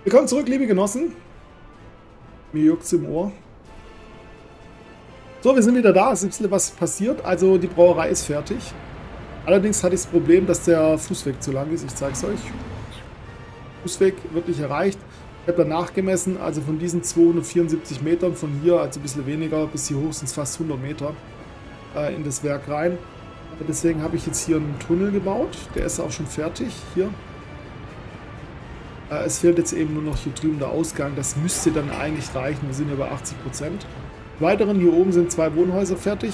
Willkommen zurück, liebe Genossen. Mir juckt's im Ohr. So, wir sind wieder da. Es ist ein bisschen was passiert. Also, die Brauerei ist fertig. Allerdings hatte ich das Problem, dass der Fußweg zu lang ist. Ich zeige es euch. Fußweg wird nicht erreicht. Ich habe danach gemessen, also von diesen 274 Metern von hier, also ein bisschen weniger, bis hier hoch sind es fast 100 Meter in das Werk rein. Deswegen habe ich jetzt hier einen Tunnel gebaut. Der ist auch schon fertig. Hier. Es fehlt jetzt eben nur noch hier drüben der Ausgang. Das müsste dann eigentlich reichen. Wir sind ja bei 80%. Weiteren hier oben sind 2 Wohnhäuser fertig.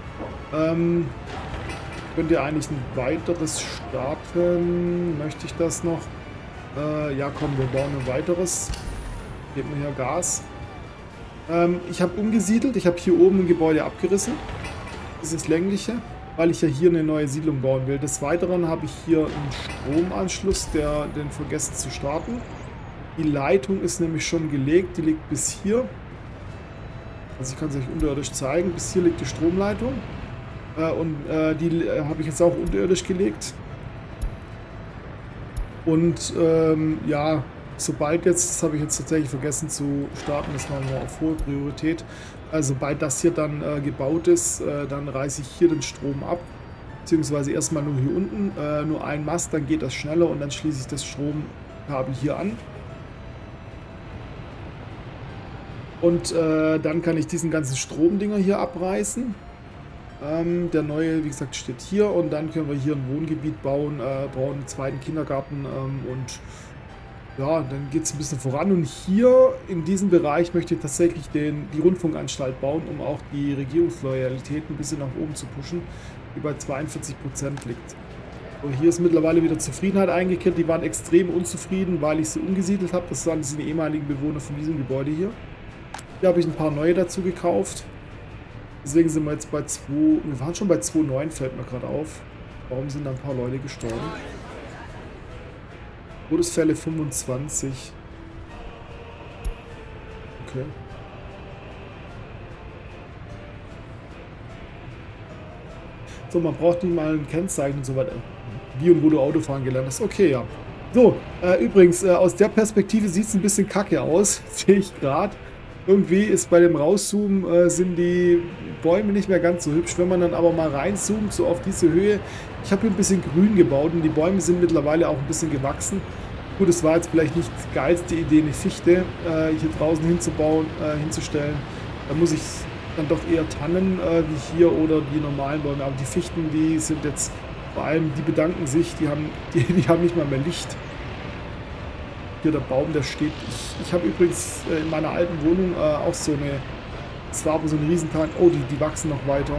Könnt ihr eigentlich ein weiteres starten? Möchte ich das noch? Ja, komm, wir bauen ein weiteres. Geben wir hier Gas. Ich habe umgesiedelt. Ich habe hier oben ein Gebäude abgerissen. Das ist das längliche, weil ich ja hier eine neue Siedlung bauen will. Des Weiteren habe ich hier einen Stromanschluss, den vergessen zu starten. Die Leitung ist nämlich schon gelegt, die liegt bis hier. Also ich kann es euch unterirdisch zeigen. Bis hier liegt die Stromleitung. Die habe ich jetzt auch unterirdisch gelegt. Und ja, sobald jetzt, das habe ich jetzt tatsächlich vergessen zu starten, das machen wir auf hohe Priorität. Also sobald das hier dann gebaut ist, dann reiße ich hier den Strom ab. Beziehungsweise erstmal nur hier unten, nur ein Mast, dann geht das schneller und dann schließe ich das Stromkabel hier an. Und dann kann ich diesen ganzen Stromdinger hier abreißen. Der neue, wie gesagt, steht hier und dann können wir hier ein Wohngebiet bauen, brauchen einen zweiten Kindergarten und ja, dann geht es ein bisschen voran. Und hier in diesem Bereich möchte ich tatsächlich die Rundfunkanstalt bauen, um auch die Regierungsloyalität ein bisschen nach oben zu pushen, die bei 42% liegt. So, hier ist mittlerweile wieder Zufriedenheit eingekehrt. Die waren extrem unzufrieden, weil ich sie umgesiedelt habe. Das waren die ehemaligen Bewohner von diesem Gebäude hier. Hier habe ich ein paar neue dazu gekauft. Deswegen sind wir jetzt bei 2. Wir waren schon bei 2,9, fällt mir gerade auf. Warum sind da ein paar Leute gestorben? Todesfälle 25. Okay. So, man braucht nicht mal ein Kennzeichen und so weiter. Wie und wo du Autofahren gelernt hast. Okay, ja. So, übrigens, aus der Perspektive sieht es ein bisschen kacke aus, sehe ich gerade. Irgendwie ist bei dem Rauszoomen sind die Bäume nicht mehr ganz so hübsch. Wenn man dann aber mal reinzoomt, so auf diese Höhe. Ich habe hier ein bisschen grün gebaut und die Bäume sind mittlerweile auch ein bisschen gewachsen. Gut, es war jetzt vielleicht nicht die geilste Idee, eine Fichte hier draußen hinzustellen. Da muss ich dann doch eher Tannen wie hier oder die normalen Bäume. Aber die Fichten, die sind jetzt, vor allem die bedanken sich, die haben nicht mal mehr Licht. Hier der Baum, der steht. Ich habe übrigens in meiner alten Wohnung auch so eine, es war aber so ein Riesentank. Oh, die wachsen noch weiter.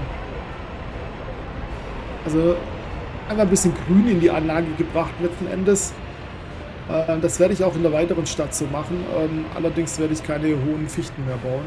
Also einfach ein bisschen Grün in die Anlage gebracht letzten Endes. Das werde ich auch in der weiteren Stadt so machen. Allerdings werde ich keine hohen Fichten mehr bauen.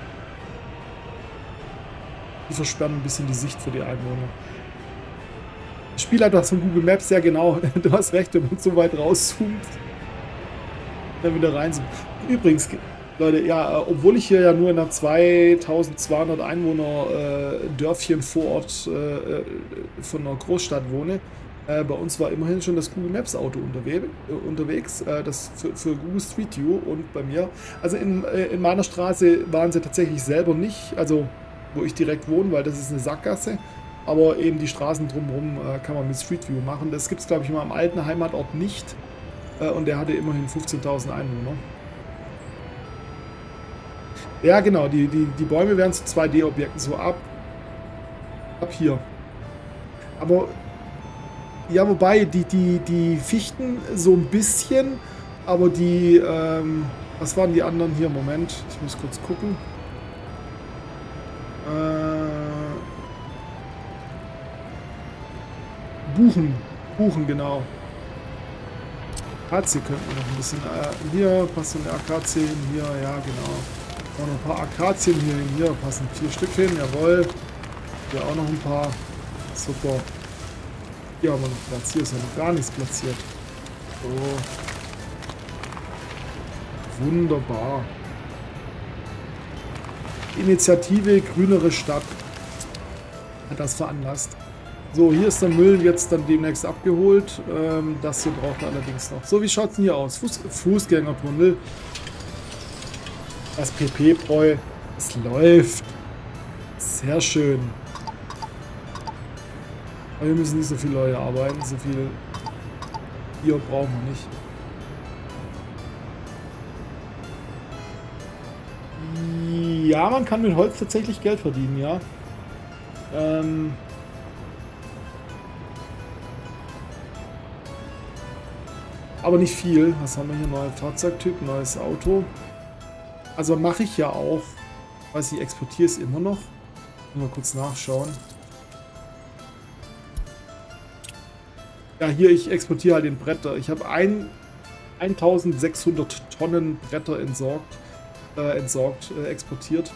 Die versperren ein bisschen die Sicht für die Einwohner. Das Spiel hat das von Google Maps, ja genau. Du hast recht, wenn man so weit rauszoomt. Dann wieder rein sind. Übrigens, Leute, ja, obwohl ich hier ja nur in einer 2200 Einwohner Dörfchen vor Ort von einer Großstadt wohne, bei uns war immerhin schon das Google Maps Auto unterwegs, das für Google Street View und bei mir. Also in meiner Straße waren sie tatsächlich selber nicht, also wo ich direkt wohne, weil das ist eine Sackgasse. Aber eben die Straßen drumherum kann man mit Street View machen. Das gibt es, glaube ich, in meinem alten Heimatort nicht. Und der hatte immerhin 15.000 Einwohner. Ja, genau, die Bäume werden zu 2D-Objekten, so ab hier. Aber, ja, wobei, die Fichten so ein bisschen, aber die, was waren die anderen hier? Moment, ich muss kurz gucken. Buchen, genau. Akazie könnten wir noch ein bisschen. Hier passen eine Akazie hin, hier, ja genau. Auch noch ein paar Akazien hier hin, hier passen 4 Stück hin, jawohl. Hier auch noch ein paar. Super. Hier haben wir noch Platz, hier ist ja noch gar nichts platziert. So. Wunderbar. Initiative Grünere Stadt hat das veranlasst. So, hier ist der Müll jetzt dann demnächst abgeholt. Das hier braucht er allerdings noch. So, wie schaut es denn hier aus? Fußgängertunnel. Das PP-Bräu. Es läuft. Sehr schön. Aber wir müssen nicht so viele Leute arbeiten. So viel hier brauchen wir nicht. Ja, man kann mit Holz tatsächlich Geld verdienen, ja. Aber nicht viel. Was haben wir hier? Neuer Fahrzeugtyp, neues Auto. Also mache ich ja auch. Weiß ich, exportiere es immer noch. Mal kurz nachschauen. Ja, hier, ich exportiere halt den Bretter. Ich habe 1600 Tonnen Bretter exportiert.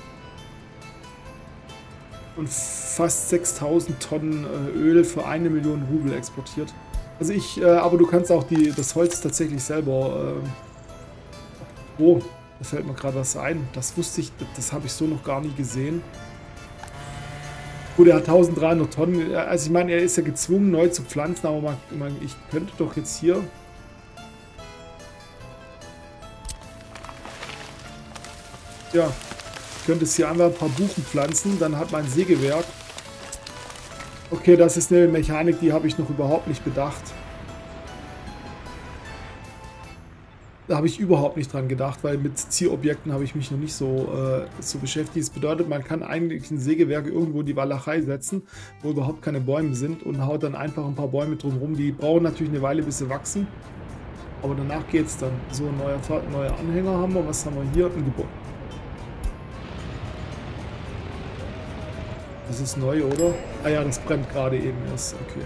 Und fast 6000 Tonnen Öl für 1 Million Rubel exportiert. Also aber du kannst auch das Holz tatsächlich selber. Oh, da fällt mir gerade was ein. Das wusste ich, das habe ich so noch gar nie gesehen. Gut, er hat 1300 Tonnen. Also ich meine, er ist ja gezwungen, neu zu pflanzen, aber ich könnte doch jetzt hier. Ja, ich könnte es hier einfach ein paar Buchen pflanzen, dann hat mein Sägewerk. Okay, das ist eine Mechanik, die habe ich noch überhaupt nicht bedacht. Da habe ich überhaupt nicht dran gedacht, weil mit Zielobjekten habe ich mich noch nicht so beschäftigt. Das bedeutet, man kann eigentlich ein Sägewerk irgendwo in die Walachei setzen, wo überhaupt keine Bäume sind und haut dann einfach ein paar Bäume drumherum. Die brauchen natürlich eine Weile, bis sie wachsen. Aber danach geht es dann. So, neue Anhänger haben wir. Was haben wir hier? Ein Gebäude. Das ist neu, oder? Ah ja, das brennt gerade eben erst. Okay.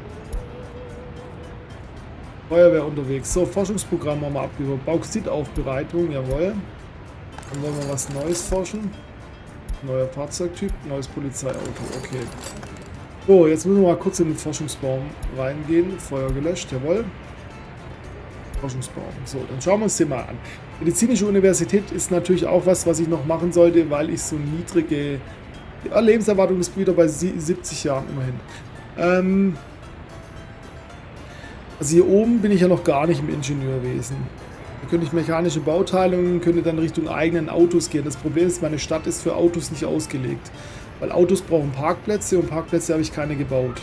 Feuerwehr unterwegs. So, Forschungsprogramm haben wir abgehört. Bauxitaufbereitung, jawohl. Dann wollen wir was Neues forschen. Neuer Fahrzeugtyp, neues Polizeiauto, okay. So, jetzt müssen wir mal kurz in den Forschungsbaum reingehen. Feuer gelöscht, jawohl. Forschungsbaum. So, dann schauen wir uns den mal an. Medizinische Universität ist natürlich auch was ich noch machen sollte, weil ich so niedrige Lebenserwartung ist wieder bei 70 Jahren immerhin. Also hier oben bin ich ja noch gar nicht im Ingenieurwesen. Da könnte ich mechanische Bauteilungen, könnte dann Richtung eigenen Autos gehen. Das Problem ist, meine Stadt ist für Autos nicht ausgelegt. Weil Autos brauchen Parkplätze und Parkplätze habe ich keine gebaut.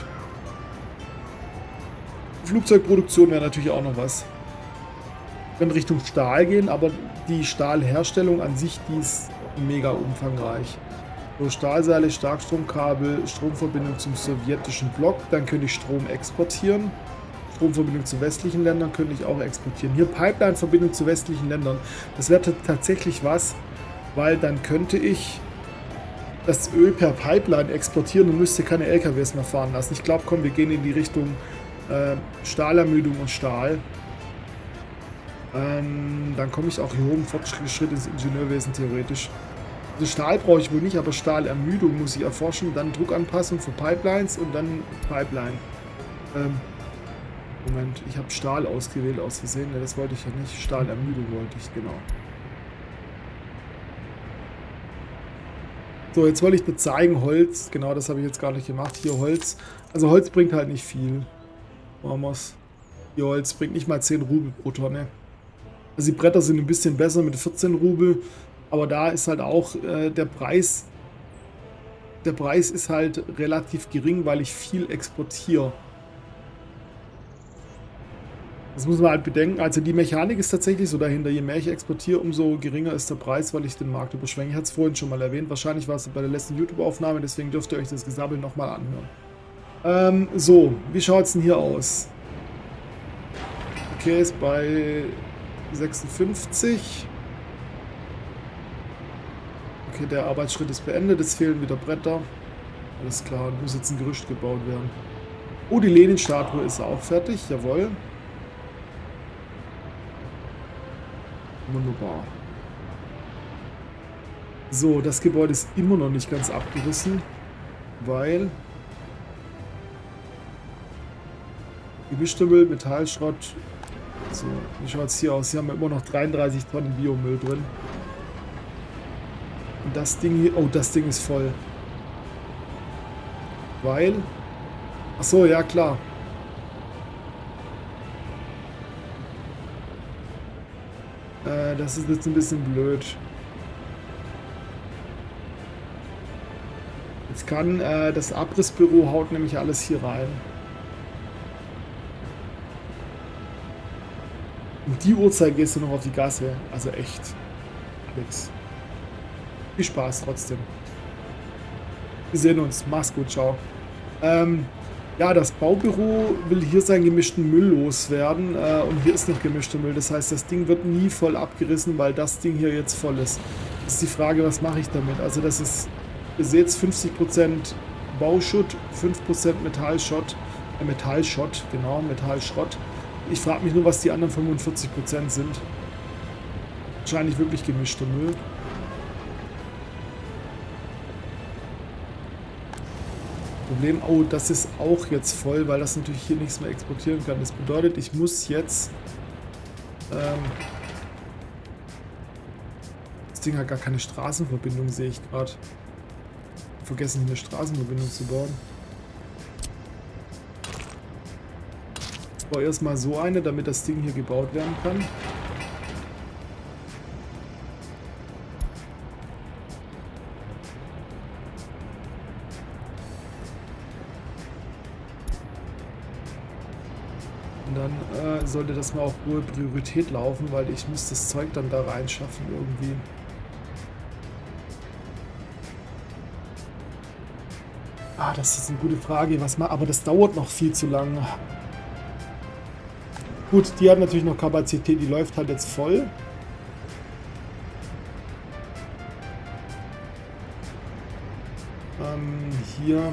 Flugzeugproduktion wäre natürlich auch noch was. Wir können Richtung Stahl gehen, aber die Stahlherstellung an sich, die ist mega umfangreich. So, Stahlseile, Starkstromkabel, Stromverbindung zum sowjetischen Block, dann könnte ich Strom exportieren. Stromverbindung zu westlichen Ländern könnte ich auch exportieren. Hier Pipeline-Verbindung zu westlichen Ländern. Das wäre tatsächlich was, weil dann könnte ich das Öl per Pipeline exportieren und müsste keine LKWs mehr fahren lassen. Ich glaube, komm, wir gehen in die Richtung Stahlermüdung und Stahl. Dann komme ich auch hier oben Fortschritt ins Ingenieurwesen theoretisch. Also Stahl brauche ich wohl nicht, aber Stahlermüdung muss ich erforschen. Dann Druckanpassung für Pipelines und dann Pipeline. Moment, ich habe Stahl ausgewählt aus Versehen. Ne, das wollte ich ja nicht. Stahlermüdung wollte ich, genau. So, jetzt wollte ich dir zeigen, Holz. Genau, das habe ich jetzt gar nicht gemacht. Hier Holz. Also Holz bringt halt nicht viel. Vamos. Hier Holz bringt nicht mal 10 Rubel pro Tonne. Also die Bretter sind ein bisschen besser mit 14 Rubel. Aber da ist halt auch der Preis. Der Preis ist halt relativ gering, weil ich viel exportiere. Das muss man halt bedenken. Also die Mechanik ist tatsächlich so dahinter. Je mehr ich exportiere, umso geringer ist der Preis, weil ich den Markt überschwänge. Ich hatte es vorhin schon mal erwähnt. Wahrscheinlich war es bei der letzten YouTube-Aufnahme, deswegen dürft ihr euch das Gesabbel nochmal anhören. So, wie schaut es denn hier aus? Okay, ist bei 56. Okay, der Arbeitsschritt ist beendet. Es fehlen wieder Bretter. Alles klar, muss jetzt ein Gerüst gebaut werden. Oh, die Lenin-Statue ist auch fertig. Jawohl. Wunderbar. So, das Gebäude ist immer noch nicht ganz abgerissen, weil Gewichtstümmel, Metallschrott. So, wie schaut es hier aus? Hier haben wir immer noch 33 Tonnen Biomüll drin. Und das Ding hier, oh, das Ding ist voll. Weil Ach so, ja klar. Das ist jetzt ein bisschen blöd. Jetzt kann das Abrissbüro haut nämlich alles hier rein. Um die Uhrzeit gehst du noch auf die Gasse. Also echt. Nix. Viel Spaß trotzdem. Wir sehen uns. Mach's gut. Ciao. Ja, das Baubüro will hier seinen gemischten Müll loswerden. Und hier ist noch gemischter Müll. Das heißt, das Ding wird nie voll abgerissen, weil das Ding hier jetzt voll ist. Das ist die Frage, was mache ich damit? Also das ist, ihr seht es, 50% Bauschutt, 5% Metallschott. Metallschott, genau, Metallschrott. Ich frage mich nur, was die anderen 45% sind. Wahrscheinlich wirklich gemischter Müll. Problem, oh, das ist auch jetzt voll, weil das natürlich hier nichts mehr exportieren kann. Das bedeutet, ich muss jetzt... das Ding hat gar keine Straßenverbindung, sehe ich gerade. Vergessen, eine Straßenverbindung zu bauen. Ich baue erstmal so eine, damit das Ding hier gebaut werden kann. Und dann sollte das mal auf hohe Priorität laufen, weil ich muss das Zeug dann da reinschaffen irgendwie. Ah, das ist eine gute Frage. Was mal, aber das dauert noch viel zu lang. Gut, die hat natürlich noch Kapazität, die läuft halt jetzt voll. Hier.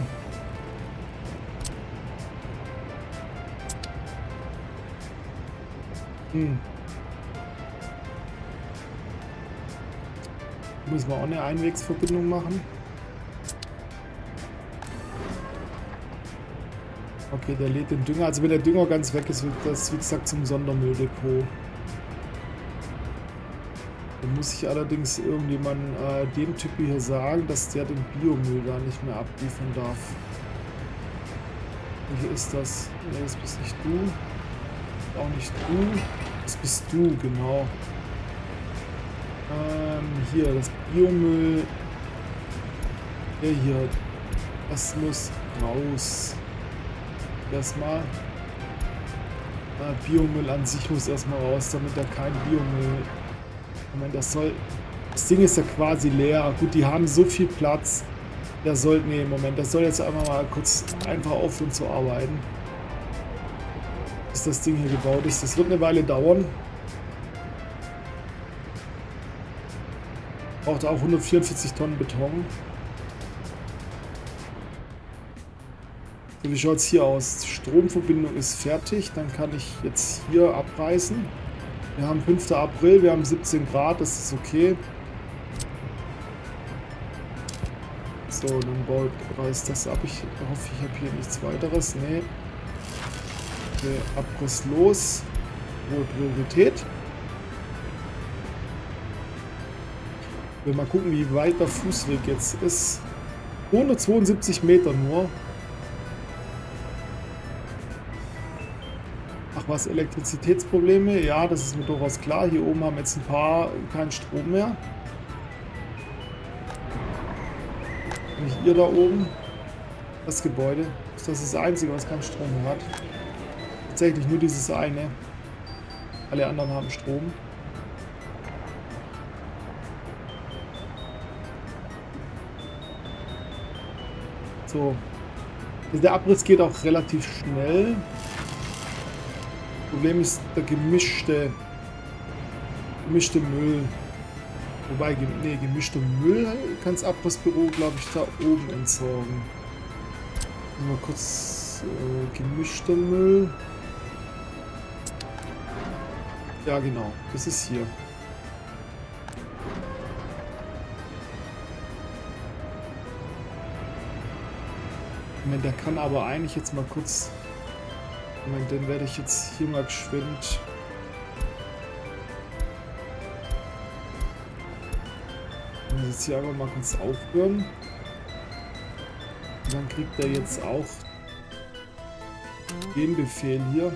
Müssen wir auch eine Einwegsverbindung machen. Okay, der lädt den Dünger. Also wenn der Dünger ganz weg ist, wird das, wie gesagt, zum Sondermülldepot. Dann muss ich allerdings irgendjemandem dem Typ hier sagen, dass der den Biomüll da nicht mehr abliefern darf. Welcher ist das? Ne, das bist nicht du. Auch nicht du. Das bist du, genau. Hier, das Biomüll. Der hier. Das muss raus. Erstmal. Biomüll an sich muss erstmal raus, damit er kein Biomüll. Moment, das soll. Das Ding ist ja quasi leer. Gut, die haben so viel Platz. Der soll. Nee, Moment, das soll jetzt einfach mal kurz einfach aufhören zu arbeiten. Bis das Ding hier gebaut ist. Das wird eine Weile dauern. Braucht auch 144 Tonnen Beton. So, wie schaut es hier aus? Stromverbindung ist fertig. Dann kann ich jetzt hier abreißen. Wir haben 5. April, wir haben 17 Grad, das ist okay. So, dann reißt das ab. Ich hoffe, ich habe hier nichts weiteres. Nee. Okay, Abriss los. Hohe Priorität. Wir mal gucken, wie weit der Fußweg jetzt ist. 172 Meter nur. Ach was, Elektrizitätsprobleme? Ja, das ist mir durchaus klar. Hier oben haben jetzt ein paar keinen Strom mehr. Nicht ihr da oben. Das Gebäude. Das ist das Einzige, was keinen Strom mehr hat. Tatsächlich nur dieses eine. Alle anderen haben Strom. So. Der Abriss geht auch relativ schnell. Problem ist der gemischte Müll. Wobei, nee, gemischter Müll kann das Abrissbüro, glaube ich, da oben entsorgen. Mal kurz gemischter Müll. Ja, genau. Das ist hier. Moment, der kann aber eigentlich jetzt mal kurz... Moment, den werde ich jetzt hier mal geschwind... Ich muss jetzt hier einfach mal kurz aufhören. Und dann kriegt er jetzt auch den Befehl hier.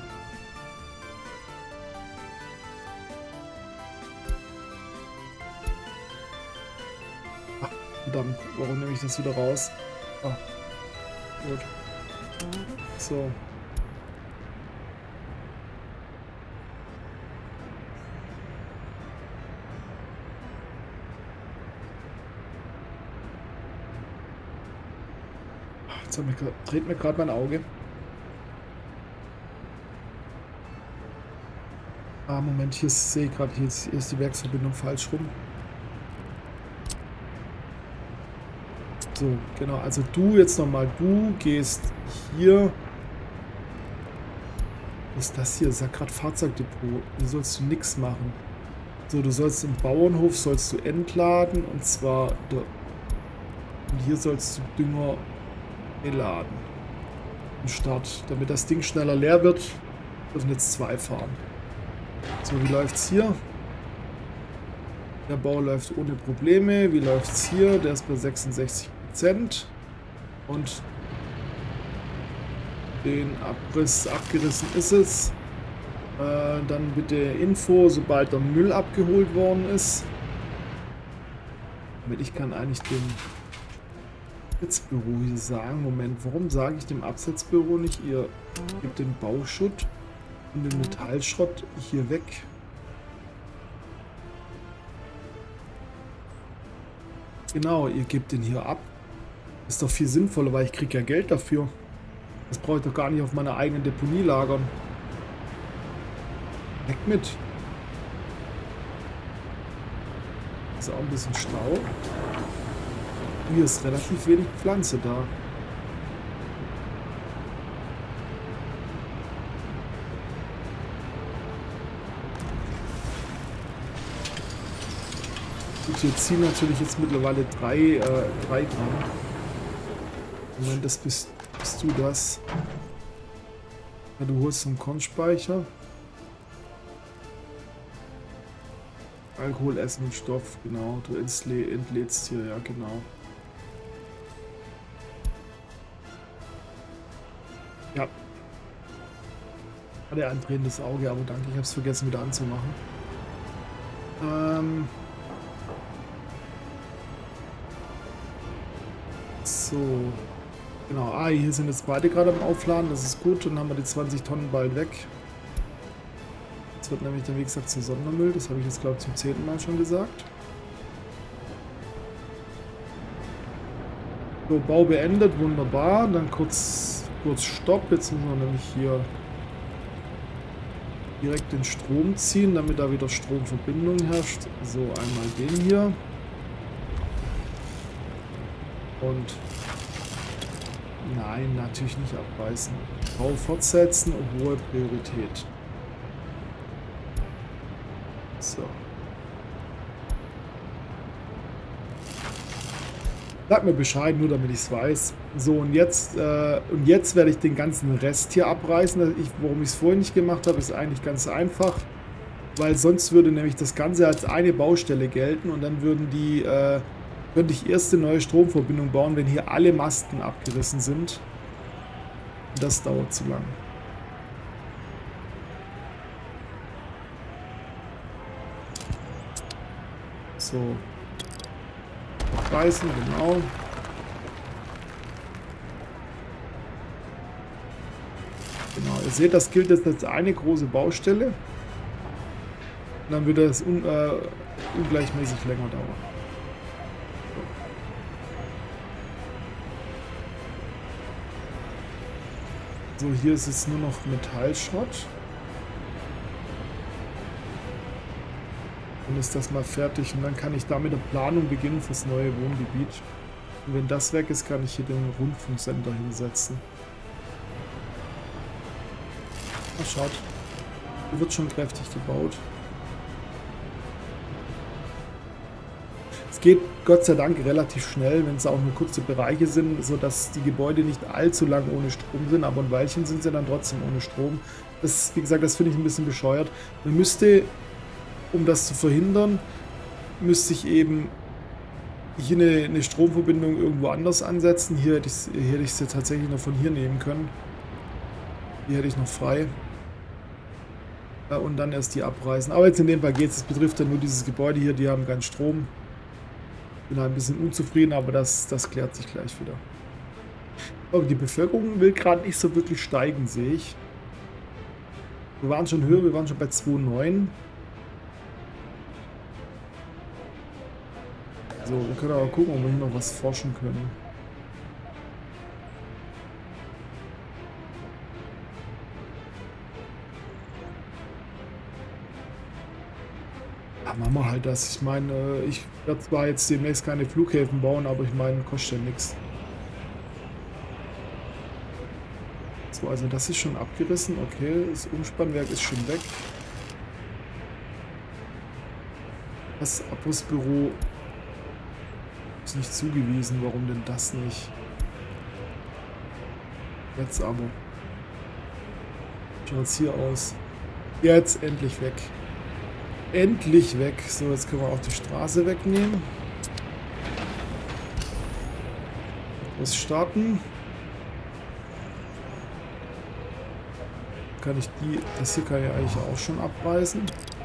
Ach, verdammt, warum nehme ich das wieder raus? Ah, gut. So. Jetzt dreht mir gerade mein Auge. Ah, Moment, hier sehe ich gerade, hier ist die Werksverbindung falsch rum. So, genau, also du jetzt nochmal, du gehst hier. Was ist das hier? Das ist ja gerade Fahrzeugdepot. Hier sollst du nichts machen. So, du sollst im Bauernhof sollst du entladen und zwar und hier sollst du Dünger beladen. Im Start. Damit das Ding schneller leer wird, dürfen jetzt 2 fahren. So, wie läuft es hier? Der Bau läuft ohne Probleme. Wie läuft es hier? Der ist bei 66%. Und den Abriss abgerissen ist es. Dann bitte Info, sobald der Müll abgeholt worden ist. Damit ich kann eigentlich dem Absetzbüro hier sagen. Moment, warum sage ich dem Absetzbüro nicht, ihr gebt den Bauschutt und den Metallschrott hier weg? Genau, ihr gebt den hier ab. Ist doch viel sinnvoller, weil ich kriege ja Geld dafür. Das brauche ich doch gar nicht auf meiner eigenen Deponie lagern. Weg mit. Ist auch ein bisschen Stau. Hier ist relativ wenig Pflanze da. Gut, hier ziehen natürlich jetzt mittlerweile 3 Gramm. Moment, das bist du das. Ja, du holst einen Kornspeicher. Alkohol, Essen und Stoff, genau. Du entlädst hier, ja genau. Ja. Hat er ein drehendes Auge, aber danke, ich habe es vergessen wieder anzumachen. So. Genau, hier sind jetzt beide gerade am Aufladen, das ist gut. Dann haben wir die 20 Tonnen bald weg. Das wird nämlich dann, wie gesagt, zu Sondermüll. Das habe ich jetzt, glaube ich, zum 10. Mal schon gesagt. So, Bau beendet, wunderbar. Dann kurz Stopp. Jetzt müssen wir nämlich hier direkt den Strom ziehen, damit da wieder Stromverbindung herrscht. So, einmal den hier. Und nein, natürlich nicht abreißen. Bau fortsetzen und hohe Priorität. So. Sag mir Bescheid, nur damit ich es weiß. So, und jetzt werde ich den ganzen Rest hier abreißen. Warum ich es vorhin nicht gemacht habe, ist eigentlich ganz einfach. Weil sonst würde nämlich das Ganze als eine Baustelle gelten und dann könnte ich erst eine neue Stromverbindung bauen, wenn hier alle Masten abgerissen sind. Und das dauert zu lang. So. Reißen, genau. Genau, ihr seht, das gilt jetzt als eine große Baustelle. Und dann würde es ungleichmäßig länger dauern. So, hier ist es nur noch Metallschrott. Dann ist das mal fertig und dann kann ich da mit der Planung beginnen fürs neue Wohngebiet. Und wenn das weg ist, kann ich hier den Rundfunksender hinsetzen. Na, schaut. Hier wird schon kräftig gebaut. Es geht Gott sei Dank relativ schnell, wenn es auch nur kurze Bereiche sind, sodass die Gebäude nicht allzu lang ohne Strom sind, aber ein Weilchen sind sie dann trotzdem ohne Strom. Das, wie gesagt, das finde ich ein bisschen bescheuert. Man müsste, um das zu verhindern, müsste ich eben hier eine Stromverbindung irgendwo anders ansetzen. Hier hätte ich sie tatsächlich noch von hier nehmen können. Die hätte ich noch frei. Und dann erst die abreißen. Aber jetzt in dem Fall geht es. Es betrifft ja nur dieses Gebäude hier. Die haben keinen Strom. Bin halt ein bisschen unzufrieden, aber das klärt sich gleich wieder. Aber die Bevölkerung will gerade nicht so wirklich steigen, sehe ich. Wir waren schon höher. Wir waren schon bei 2,9. So, wir können aber gucken, ob wir hier noch was forschen können. Ja, machen wir halt das. Ich meine, ich werde zwar jetzt demnächst keine Flughäfen bauen, aber ich meine, kostet ja nichts. So, also das ist schon abgerissen. Okay, das Umspannwerk ist schon weg. Das Abrissbüro ist nicht zugewiesen. Warum denn das nicht? Jetzt aber. Schaut es hier aus. Jetzt endlich weg. Endlich weg. So, jetzt können wir auch die Straße wegnehmen. Das starten. Kann ich das hier kann ich eigentlich auch schon abreißen.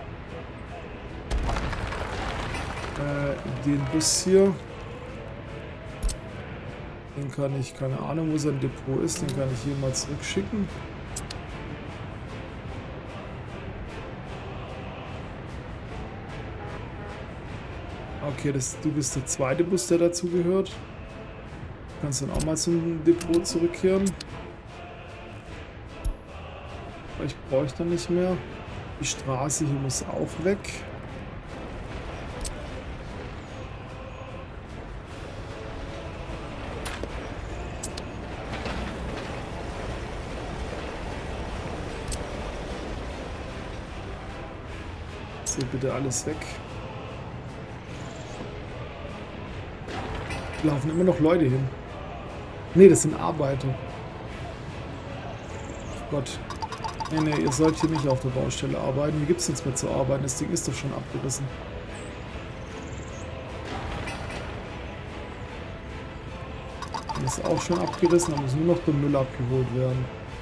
Den Bus hier. Den kann ich, keine Ahnung, wo sein Depot ist, den kann ich hier mal zurückschicken. Okay, du bist der zweite Bus, der dazu gehört. Du kannst dann auch mal zum Depot zurückkehren. Ich bräuchte dann nicht mehr. Die Straße hier muss auch weg. So, bitte alles weg. Laufen immer noch Leute hin. Ne, das sind Arbeiter. Oh Gott. Ne, ihr sollt hier nicht auf der Baustelle arbeiten. Hier gibt es nichts mehr zu arbeiten. Das Ding ist doch schon abgerissen. Das ist auch schon abgerissen. Da muss nur noch der Müll abgeholt werden.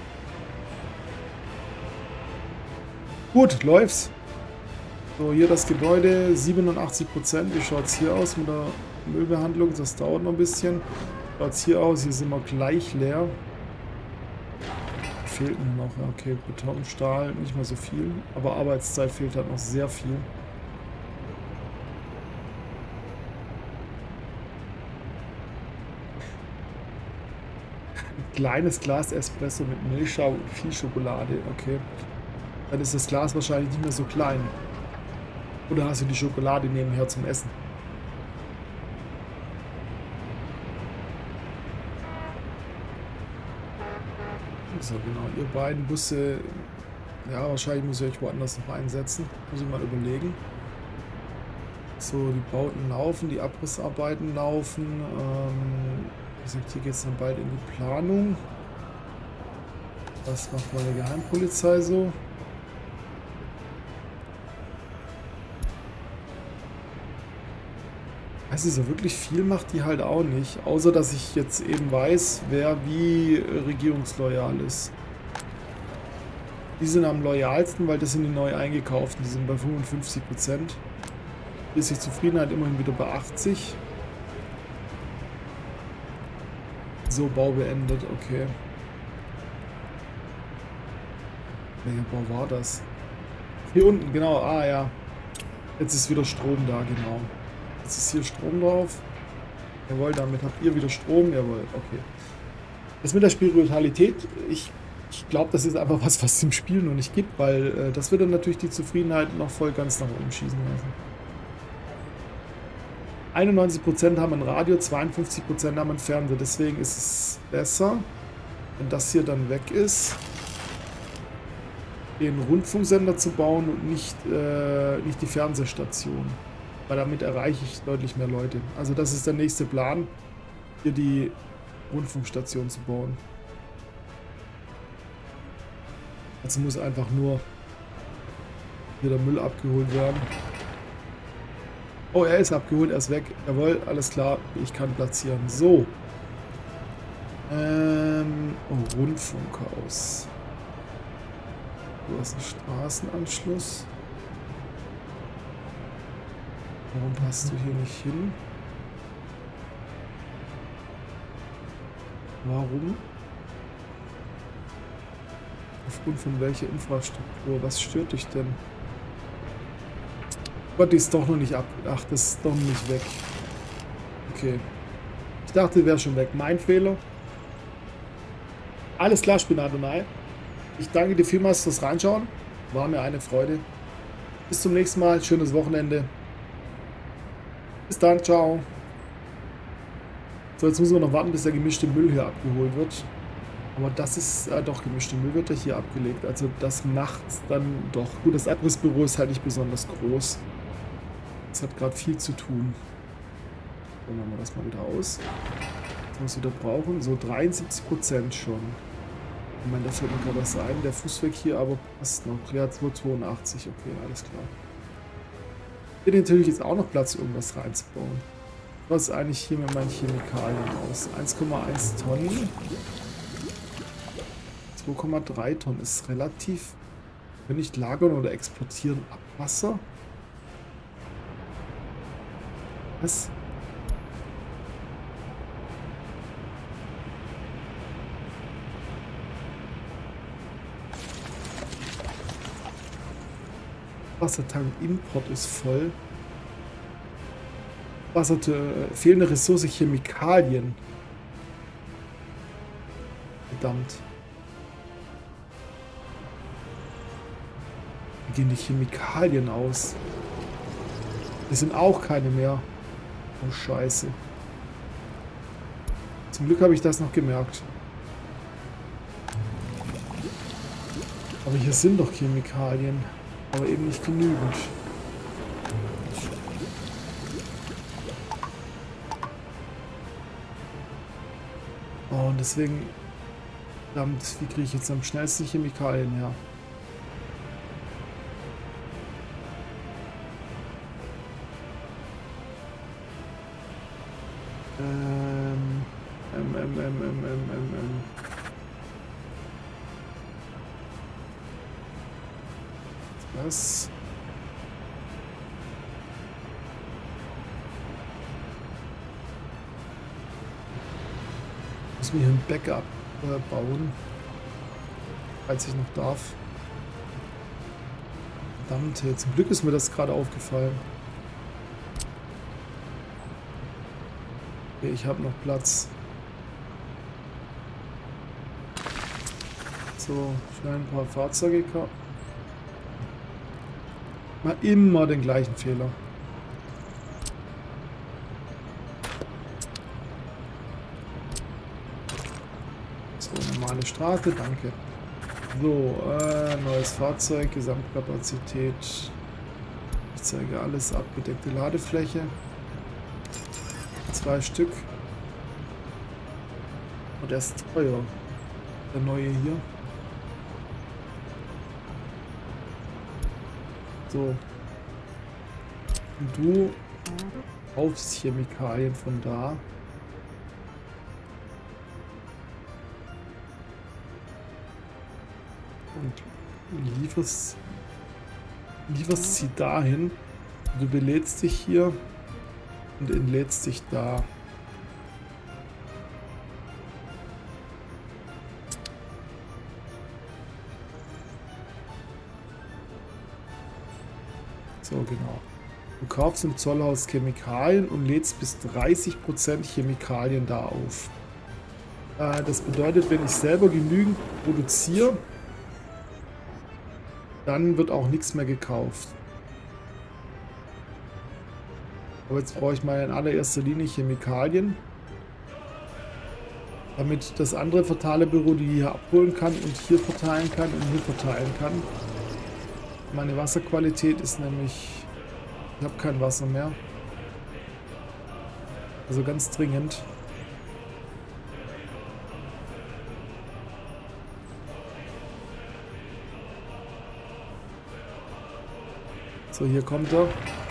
Gut, läuft's. So, hier das Gebäude, 87%. Wie schaut es hier aus mit der Müllbehandlung? Das dauert noch ein bisschen. Schaut es hier aus? Hier sind wir gleich leer. Fehlt nur noch. Okay, Beton, Stahl, nicht mehr so viel. Aber Arbeitszeit fehlt halt noch sehr viel. Ein kleines Glas Espresso mit Milchschau und viel Schokolade. Okay. Dann ist das Glas wahrscheinlich nicht mehr so klein. Oder hast du die Schokolade nebenher zum Essen? So, genau. Ihr beiden Busse, ja, wahrscheinlich muss ich euch woanders noch einsetzen. Muss ich mal überlegen. So, die Bauten laufen, die Abrissarbeiten laufen. Wie gesagt, hier geht es dann bald in die Planung. Was macht meine Geheimpolizei so? Also so wirklich viel macht die halt auch nicht, außer dass ich jetzt eben weiß, wer wie regierungsloyal ist. Die sind am loyalsten, weil das sind die neu eingekauften, die sind bei 55%. Hier ist die Zufriedenheit immerhin wieder bei 80%. So, Bau beendet, okay. Welcher Bau war das? Hier unten, genau, ah ja. Jetzt ist wieder Strom da, genau. Jetzt ist hier Strom drauf. Jawohl, damit habt ihr wieder Strom. Jawohl, okay. Das mit der Spiritualität, ich glaube, das ist einfach was es im Spiel noch nicht gibt, weil das würde natürlich die Zufriedenheit noch voll ganz nach oben schießen lassen. 91% haben ein Radio, 52% haben ein Fernseher. Deswegen ist es besser, wenn das hier dann weg ist, den Rundfunksender zu bauen und nicht die Fernsehstation. Weil damit erreiche ich deutlich mehr Leute. Also das ist der nächste Plan, hier die Rundfunkstation zu bauen. Also muss einfach nur hier der Müll abgeholt werden. Oh, er ist abgeholt, er ist weg. Jawohl, alles klar, ich kann platzieren. So. Oh, Rundfunkhaus. Du hast einen Straßenanschluss. Warum passt du hier nicht hin? Warum? Aufgrund von welcher Infrastruktur? Was stört dich denn? Gott, die ist doch noch nicht ab. Ach, das ist doch noch nicht weg. Okay. Ich dachte, die wäre schon weg. Mein Fehler. Alles klar, Spinadonai. Ich danke dir vielmals fürs Reinschauen. War mir eine Freude. Bis zum nächsten Mal. Schönes Wochenende. Bis dann. Ciao. So, jetzt müssen wir noch warten, bis der gemischte Müll hier abgeholt wird. Aber das ist doch gemischte Müll wird ja hier abgelegt. Also das macht dann doch. Gut, das Abrissbüro ist halt nicht besonders groß. Es hat gerade viel zu tun. Dann machen wir das mal wieder aus. Was wir wieder brauchen. So 73% schon. Ich meine, da fällt mir gerade was ein. Der Fußweg hier aber passt noch. Ja, 282. Okay, alles klar. Hier natürlich jetzt auch noch Platz, irgendwas reinzubauen. Was ist eigentlich hier mit meinen Chemikalien aus? 1,1 Tonnen. 2,3 Tonnen ist relativ. Wenn nicht lagern oder exportieren Abwasser. Was? Wassertank-Import ist voll. Fehlende Ressource Chemikalien. Verdammt. Wie gehen die Chemikalien aus? Es sind auch keine mehr. Oh Scheiße. Zum Glück habe ich das noch gemerkt. Aber hier sind doch Chemikalien. Aber eben nicht genügend. Oh, und deswegen... Verdammt, wie kriege ich jetzt am schnellsten Chemikalien her? Was? Muss mir hier ein Backup bauen, falls ich noch darf. Verdammt, zum Glück ist mir das gerade aufgefallen. Okay, ich habe noch Platz. So, schnell ein paar Fahrzeuge kaufen. Mal immer den gleichen Fehler. So, normale Straße, danke. So, neues Fahrzeug, Gesamtkapazität. Ich zeige alles, abgedeckte Ladefläche. 2 Stück. Und der ist teuer. Der neue hier. So. Und du kaufst Chemikalien von da. Und lieferst sie dahin. Du belädst dich hier und entlädst dich da. So, genau. Du kaufst im Zollhaus Chemikalien und lädst bis 30% Chemikalien da auf. Das bedeutet, wenn ich selber genügend produziere, dann wird auch nichts mehr gekauft. Aber jetzt brauche ich mal in allererster Linie Chemikalien, damit das andere Verteilebüro die hier abholen kann und hier verteilen kann und hier verteilen kann. Meine Wasserqualität ist nämlich... Ich habe kein Wasser mehr. Also ganz dringend. So, hier kommt er.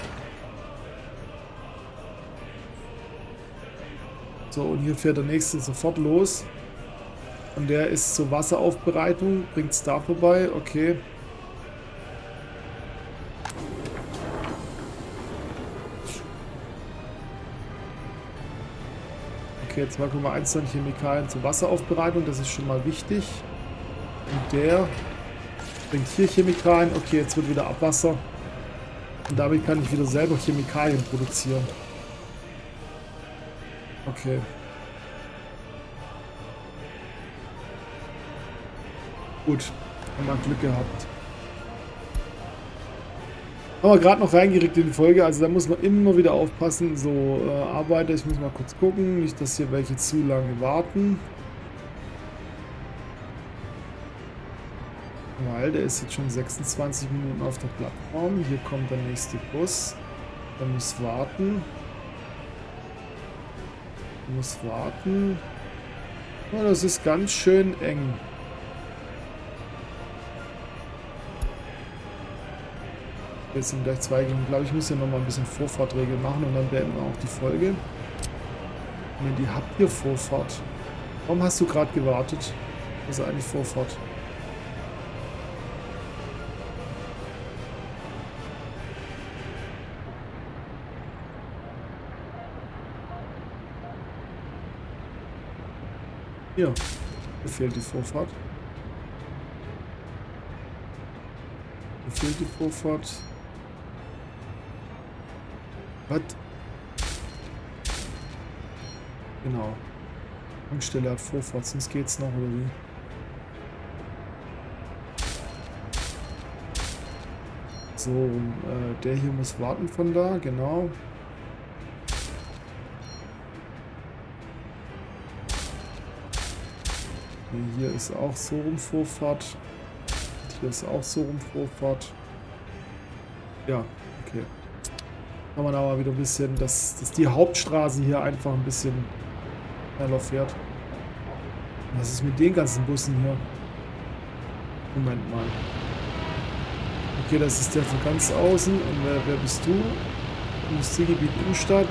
So, und hier fährt der nächste sofort los. Und der ist zur Wasseraufbereitung. Bringt es da vorbei. Okay. Okay, 2,1 Tonnen Chemikalien zur Wasseraufbereitung, das ist schon mal wichtig. Und der bringt hier Chemikalien. Okay, jetzt wird wieder Abwasser. Und damit kann ich wieder selber Chemikalien produzieren. Okay. Gut, haben wir Glück gehabt. Haben wir gerade noch reingeregt in die Folge, also da muss man immer wieder aufpassen. So, Arbeiter, ich muss mal kurz gucken, nicht, dass hier welche zu lange warten. Weil der ist jetzt schon 26 Minuten auf der Plattform. Hier kommt der nächste Bus. Der muss warten. Der muss warten. Oh, das ist ganz schön eng. Jetzt sind gleich zwei gegen. Ich glaube, ich muss hier nochmal ein bisschen Vorfahrtregeln machen und dann beenden wir auch die Folge. Ne, die habt ihr Vorfahrt. Warum hast du gerade gewartet? Das ist eigentlich Vorfahrt. Hier, mir fehlt die Vorfahrt. Mir fehlt die Vorfahrt. Was? Genau. Tankstelle hat Vorfahrt, sonst geht's noch, oder wie? So, der hier muss warten von da, genau. Hier ist auch so rum Vorfahrt. Hier ist auch so rum Vorfahrt. Ja, okay. Kann man aber wieder ein bisschen, dass die Hauptstraße hier einfach ein bisschen schneller fährt. Was ist mit den ganzen Bussen hier? Moment mal. Okay, das ist der von ganz außen. Und wer bist du? Industriegebiet Innenstadt.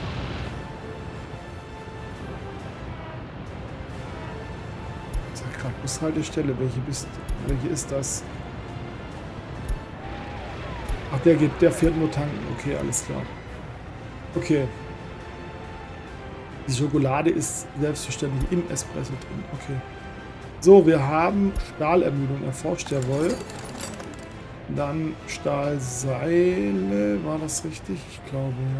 Bushaltestelle, welche ist das? Ach, der fährt nur tanken. Okay, alles klar. Okay. Die Schokolade ist selbstverständlich im Espresso drin. Okay. So, wir haben Stahlermüdung erforscht, jawohl. Dann Stahlseile, war das richtig? Ich glaube, ja.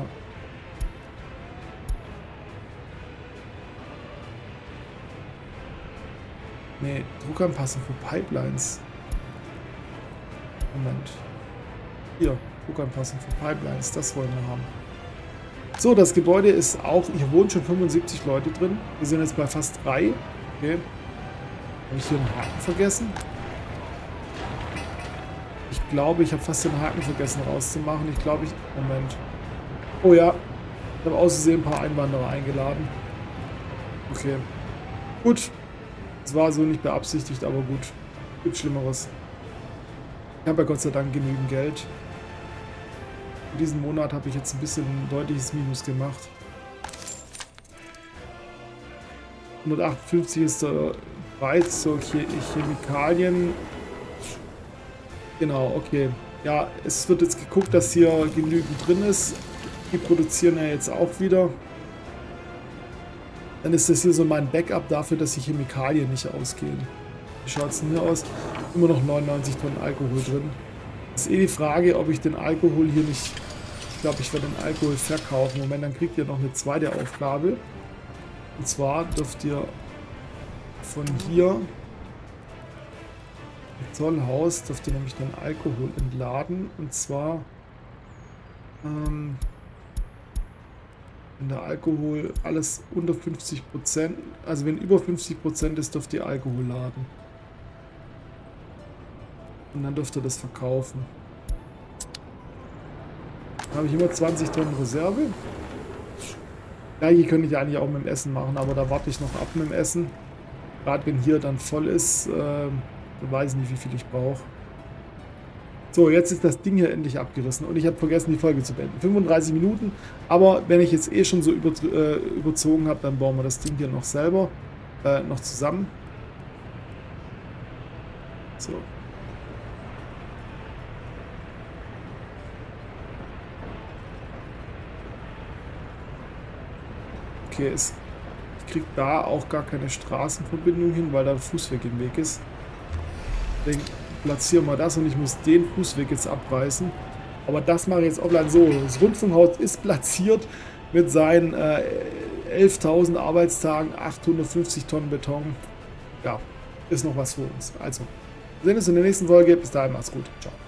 Nee, Druckanpassung für Pipelines. Moment. Hier, Druckanpassung für Pipelines, das wollen wir haben. So, das Gebäude ist auch, hier wohnen schon 75 Leute drin. Wir sind jetzt bei fast 3. Okay. Habe ich hier einen Haken vergessen? Ich glaube, ich habe fast den Haken vergessen rauszumachen. Ich glaube, Moment. Oh ja. Ich habe aus Versehen ein paar Einwanderer eingeladen. Okay. Gut. Es war so nicht beabsichtigt, aber gut. Gibt Schlimmeres. Ich habe ja Gott sei Dank genügend Geld. In diesem Monat habe ich jetzt ein bisschen ein deutliches Minus gemacht. 158 ist der Preis zur Chemikalien. Genau, okay. Ja, es wird jetzt geguckt, dass hier genügend drin ist. Die produzieren ja jetzt auch wieder. Dann ist das hier so mein Backup dafür, dass die Chemikalien nicht ausgehen. Wie schaut es denn hier aus? Immer noch 99 Tonnen Alkohol drin. Ist eh die Frage, ob ich den Alkohol hier nicht... Ich glaube, ich werde den Alkohol verkaufen. Moment, dann kriegt ihr noch eine zweite Aufgabe. Und zwar dürft ihr von hier im Zollhaus dürft ihr nämlich den Alkohol entladen. Und zwar wenn der Alkohol alles unter 50%, also wenn über 50% ist, dürft ihr Alkohol laden. Und dann dürft ihr das verkaufen. Dann habe ich immer 20 Tonnen Reserve. Ja, hier könnte ich eigentlich auch mit dem Essen machen, aber da warte ich noch ab mit dem Essen. Gerade wenn hier dann voll ist, weiß ich nicht, wie viel ich brauche. So, jetzt ist das Ding hier endlich abgerissen und ich habe vergessen, die Folge zu beenden. 35 Minuten, aber wenn ich jetzt eh schon so überzogen habe, dann bauen wir das Ding hier noch selber, noch zusammen. So. Okay, Ich kriege da auch gar keine Straßenverbindung hin, weil da ein Fußweg im Weg ist. Deswegen platzieren wir das und ich muss den Fußweg jetzt abreißen. Aber das mache ich jetzt offline so. Das Rundfunkhaus ist platziert mit seinen 11.000 Arbeitstagen, 850 Tonnen Beton. Ja, ist noch was für uns. Also, wir sehen uns in der nächsten Folge. Bis dahin, macht's gut. Ciao.